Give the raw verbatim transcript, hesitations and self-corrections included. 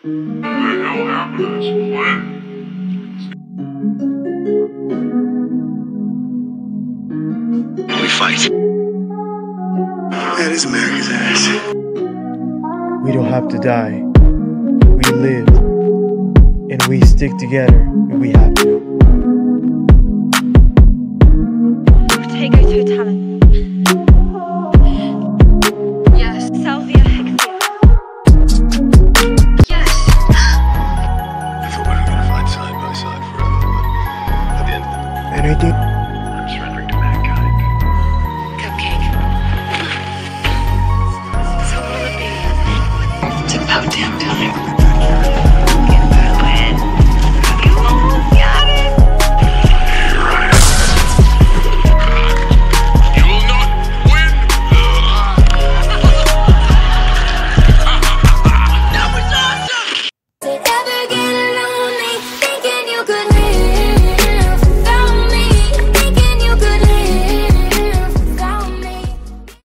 What the hell happened to this planet? We fight. That is America's ass. We don't have to die. We live. And we stick together if we have to.